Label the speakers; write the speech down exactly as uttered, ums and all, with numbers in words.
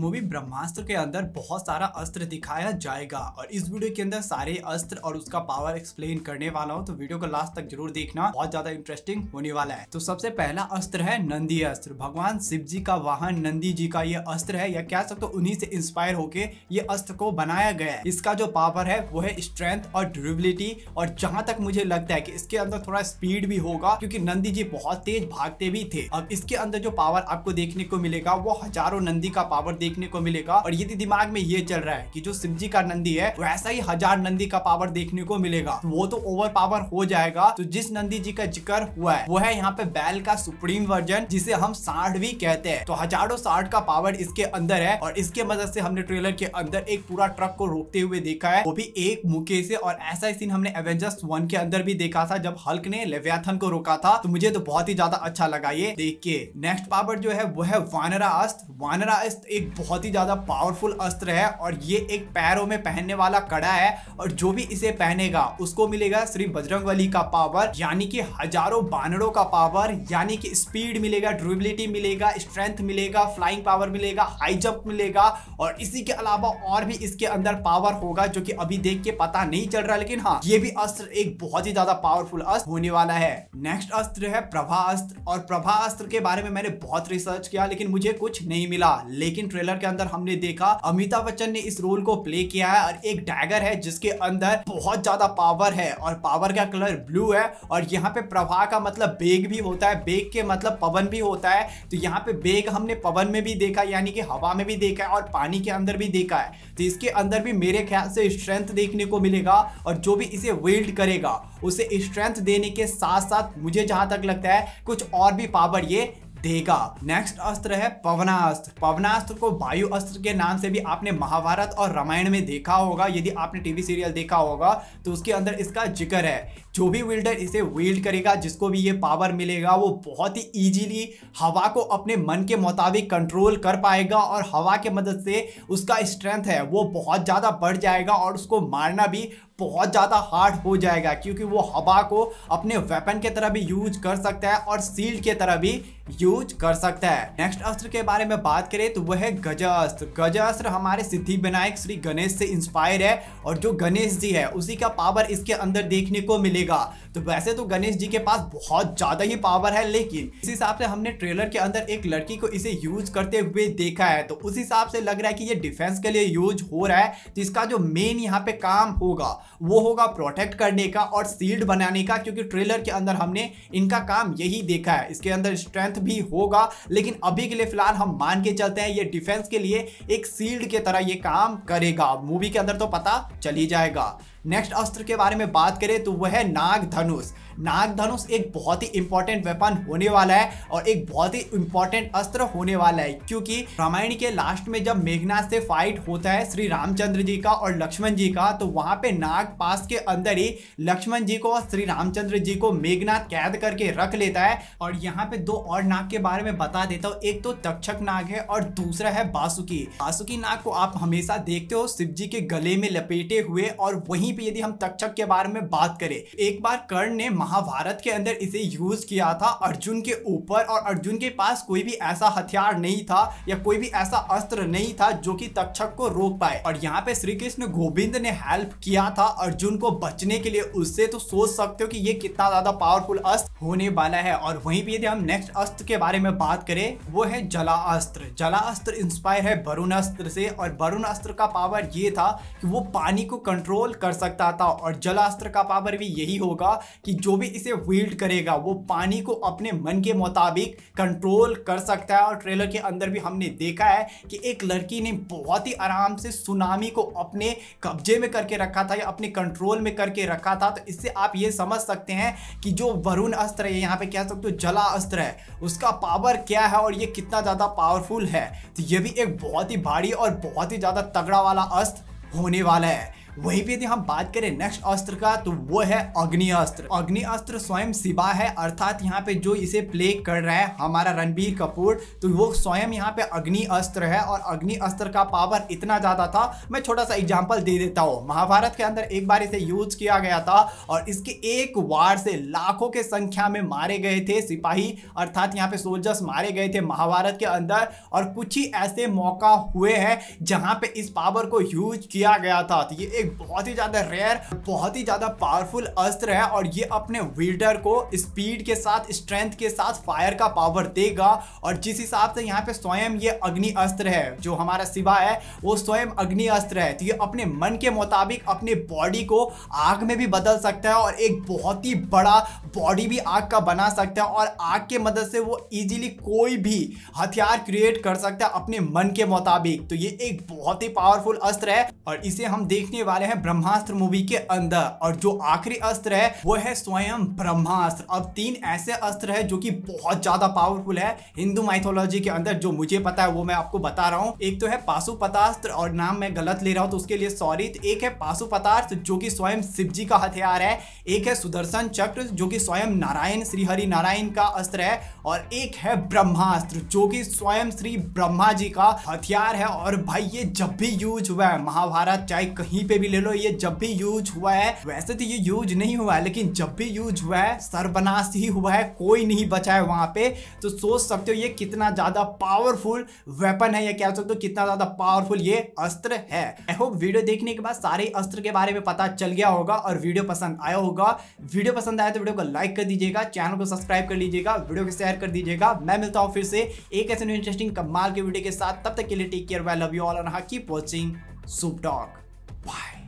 Speaker 1: Movie ब्रह्मास्त्र के अंदर बहुत सारा अस्त्र दिखाया जाएगा और इस वीडियो के अंदर सारे अस्त्र और उसका पावर एक्सप्लेन करने वाला हूं, तो वीडियो को लास्ट तक जरूर देखना, बहुत ज्यादा इंटरेस्टिंग होने वाला है। तो सबसे पहला अस्त्र है नंदी अस्त्र। भगवान शिव जी का वाहन नंदी जी का ये अस्त्र है, या कह सकते हो उन्हीं से इंस्पायर होके ये अस्त्र को बनाया गया है। इसका जो पावर है वो है स्ट्रेंथ और ड्यूरेबिलिटी, और जहां तक मुझे लगता है कि इसके अंदर थोड़ा स्पीड भी होगा क्योंकि नंदी जी बहुत तेज भागते भी थे। अब इसके अंदर जो पावर आपको देखने को मिलेगा वो हजारों नंदी का पावर देखने को मिलेगा, और यदि दिमाग में ये चल रहा है कि जो शिव जी का नंदी है वैसा ही हजार नंदी का पावर देखने को मिलेगा, तो वो तो ओवर पावर हो जाएगा। तो जिस नंदी जी का जिक्र हुआ है वो है यहाँ पे बैल का सुप्रीम वर्जन, जिसे हम साठ भी कहते हैं। तो हजारों साठ का पावर इसके अंदर है, और इसके मदद से हमने ट्रेलर के अंदर एक पूरा ट्रक को रोकते हुए देखा है, वो भी एक मुक्के से। और ऐसा ही सीन हमने एवेंजर्स वन के अंदर भी देखा था जब हल्क ने लेवियाथन को रोका था। तो मुझे तो बहुत ही ज्यादा अच्छा लगा ये देख के। नेक्स्ट पावर जो है वो है वानरा अस्त्र। वानरा अस्त्र एक बहुत ही ज्यादा पावरफुल अस्त्र है, और ये एक पैरों में पहनने वाला कड़ा है, और जो भी इसे पहनेगा उसको मिलेगा श्री बजरंगबली का पावर, यानी कि हजारों बानरों का पावर, यानी कि स्पीड मिलेगा, ड्यूरेबिलिटी मिलेगा, स्ट्रेंथ मिलेगा, फ्लाइंग पावर मिलेगा, हाई जंप मिलेगा, और इसी के अलावा और भी इसके अंदर पावर होगा जो कि अभी देख के पता नहीं चल रहा, लेकिन हाँ ये भी अस्त्र एक बहुत ही ज्यादा पावरफुल अस्त्र होने वाला है। नेक्स्ट अस्त्र है प्रभा अस्त्र, और प्रभा अस्त्र के बारे में मैंने बहुत रिसर्च किया लेकिन मुझे कुछ नहीं मिला, लेकिन ट्रेलर के अंदर हमने देखा अमिताभ बच्चन ने इस रोल को प्ले किया है, और एक डैगर है जिसके अंदर बहुत ज्यादा पावर है, और पावर का कलर ब्लू है। और यहाँ पे प्रभा का मतलब बेग भी होता है, बेग के मतलब पवन भी होता है। तो यहाँ पे बेग हमने पवन में भी देखा, यानी कि हवा में भी देखा है, और पानी के अंदर भी देखा है। तो इसके अंदर भी मेरे ख्याल से स्ट्रेंथ देखने को मिलेगा, और जो भी इसे विल्ड करेगा उसे स्ट्रेंथ देने के साथ साथ मुझे जहां तक लगता है कुछ और भी पावर ये देगा। नेक्स्ट अस्त्र है पवनास्त्र। पवनास्त्र को वायु अस्त्र के नाम से भी आपने महाभारत और रामायण में देखा होगा, यदि आपने टीवी सीरियल देखा होगा तो उसके अंदर इसका जिक्र है। जो भी विल्डर इसे विल्ड करेगा, जिसको भी ये पावर मिलेगा, वो बहुत ही इजीली हवा को अपने मन के मुताबिक कंट्रोल कर पाएगा, और हवा के मदद से उसका स्ट्रेंथ है वो बहुत ज़्यादा बढ़ जाएगा, और उसको मारना भी बहुत ज़्यादा हार्ड हो जाएगा क्योंकि वो हवा को अपने वेपन के तरह भी यूज कर सकता है और शील्ड के तरह भी यूज कर सकता है। नेक्स्ट अस्त्र के बारे में बात करें तो वह है गजास्त्र। गजास्त्र हमारे सिद्धि विनायक श्री गणेश से इंस्पायर है, और जो गणेश जी है उसी का पावर इसके अंदर देखने को मिलेगा। तो वैसे तो गणेश जी के पास बहुत ज्यादा ही पावर है, लेकिन इस हिसाब से हमने ट्रेलर के अंदर एक लड़की को इसे यूज करते हुए देखा है, तो उस हिसाब से लग रहा है कि ये डिफेंस के लिए यूज हो रहा है। तो इसका जो मेन यहाँ पे काम होगा वो होगा प्रोटेक्ट करने का और शील्ड बनाने का, क्योंकि ट्रेलर के अंदर हमने इनका काम यही देखा है। इसके अंदर स्ट्रेंथ भी होगा, लेकिन अभी के लिए फिलहाल हम मान के चलते हैं ये डिफेंस के लिए एक शील्ड के तरह ये काम करेगा। मूवी के अंदर तो पता चल ही जाएगा। नेक्स्ट अस्त्र के बारे में बात करें तो वह है नाग धनुष। नाग धनुष एक बहुत ही इंपॉर्टेंट वेपन होने वाला है, और एक बहुत ही इंपॉर्टेंट अस्त्र होने वाला है, क्योंकि रामायण के लास्ट में जब मेघनाथ से फाइट होता है श्री रामचंद्र जी का और लक्ष्मण जी का, तो वहां पे नाग पास के अंदर ही लक्ष्मण जी को और श्री रामचंद्र जी को मेघनाथ कैद करके रख लेता है। और यहाँ पे दो और नाग के बारे में बता देता हूँ, एक तो तक्षक नाग है और दूसरा है बासुकी। बासुकी नाग को आप हमेशा देखते हो शिव जी के गले में लपेटे हुए, और वहीं पे यदि हम तक्षक के बारे में बात करें, एक बार कर्ण ने महाभारत के अंदर इसे यूज किया था अर्जुन के ऊपर, और अर्जुन के पास कोई भी ऐसा हथियार नहीं था या कोई भी ऐसा अस्त्र नहीं था जो कि तक्षक को रोक पाए। और यहाँ पे श्री कृष्ण गोविंद ने हेल्प किया था अर्जुन को बचने के लिए उससे, तो सोच सकते हो कि ये कितना ज्यादा पावरफुल अस्त्र होने वाला है। और वहीं पे यदि हम नेक्स्ट अस्त्र के बारे में बात करें वो है जला अस्त्र। जला अस्त्र इंस्पायर है वरुण अस्त्र से, और वरुण अस्त्र का पावर ये था कि वो पानी को कंट्रोल कर सकता था, और जलास्त्र का पावर भी यही होगा कि जो भी इसे विल्ड करेगा वो पानी को अपने मन के मुताबिक कंट्रोल कर सकता है। और ट्रेलर के अंदर भी हमने देखा है कि एक लड़की ने बहुत ही आराम से सुनामी को अपने कब्जे में करके रखा था या अपने कंट्रोल में करके रखा था। तो इससे आप ये समझ सकते हैं कि जो वरुण अस्त्र है, यहाँ पे कह सकते हो जला अस्त्र है, उसका पावर क्या है और ये कितना ज्यादा पावरफुल है। तो ये भी एक बहुत ही भारी और बहुत ही ज्यादा तगड़ा वाला अस्त्र होने वाला है। वहीं पे यदि हम बात करें नेक्स्ट अस्त्र का तो वो है अग्नि अस्त्र। अग्नि अस्त्र स्वयं शिवा है, अर्थात यहाँ पे जो इसे प्ले कर रहा है हमारा रणबीर कपूर, तो वो स्वयं यहाँ पे अग्नि अस्त्र है। और अग्नि अस्त्र का पावर इतना ज्यादा था, मैं छोटा सा एग्जांपल दे देता हूँ। महाभारत के अंदर एक बार इसे यूज किया गया था और इसके एक वार से लाखों के संख्या में मारे गए थे सिपाही, अर्थात यहाँ पे सोल्जर्स मारे गए थे महाभारत के अंदर। और कुछ ही ऐसे मौका हुए हैं जहां पे इस पावर को यूज किया गया था। तो ये एक बहुत ही ज्यादा रेयर, बहुत ही ज्यादा पावरफुल अस्त्र है और ये अपने विल्डर को स्पीड के साथ, स्ट्रेंथ के साथ फायर का पावर देगा। और जिस हिसाब से यहाँ पे स्वयं ये अग्नि अस्त्र है, जो हमारा शिवा है वो स्वयं अग्नि अस्त्र है, तो ये अपने मन के मुताबिक अपने बॉडी को आग में भी बदल सकता है और एक बहुत ही बड़ा बॉडी भी आग का बना सकता है। और आग के मदद से वो इजीली कोई भी हथियार क्रिएट कर सकता है अपने मन के मुताबिक। तो ये एक बहुत ही पावरफुल अस्त्र है और इसे हम देखने वाले हैं ब्रह्मास्त्र मूवी के अंदर। और जो आखिरी अस्त्र है वो है स्वयं ब्रह्मास्त्र। अब तीन ऐसे अस्त्र है जो कि बहुत ज्यादा पावरफुल है हिंदू माइथोलॉजी के अंदर, जो मुझे पता है वो मैं आपको बता रहा हूँ। एक तो है पाशुपतास्त्र, और नाम मैं गलत ले रहा हूँ तो उसके लिए सॉरी। तो एक है पाशुपतास्त्र जो कि स्वयं शिव जी का हथियार है, एक है सुदर्शन चक्र जो कि स्वयं नारायण श्री हरि नारायण का अस्त्र है, और एक है ब्रह्मास्त्र जो कि स्वयं श्री ब्रह्मा जी का हथियार है। और भाई ये जब भी यूज हुआ है महाभारत, चाहे कहीं पे भी ले लो, ये जब भी यूज हुआ है, वैसे तो ये यूज नहीं हुआ है लेकिन जब भी यूज हुआ है सर्वनाश ही हुआ है, कोई नहीं बचा है वहां पे। तो सोच सकते हो ये कितना ज्यादा पावरफुल वेपन है, या कह सकते हो कितना ज्यादा पावरफुल ये अस्त्र है। आई होप वीडियो देखने के बाद सारे अस्त्र के बारे में पता चल गया होगा और वीडियो पसंद आया होगा। वीडियो पसंद आया तो वीडियो को लाइक कर दीजिएगा, चैनल को सब्सक्राइब कर लीजिएगा, वीडियो को शेयर कर दीजिएगा। मैं मिलता हूं फिर से एक ऐसे इंटरेस्टिंग कमाल के वीडियो के साथ, तब तक के लिए take care, bye, love you all and keep watching sup talk, bye.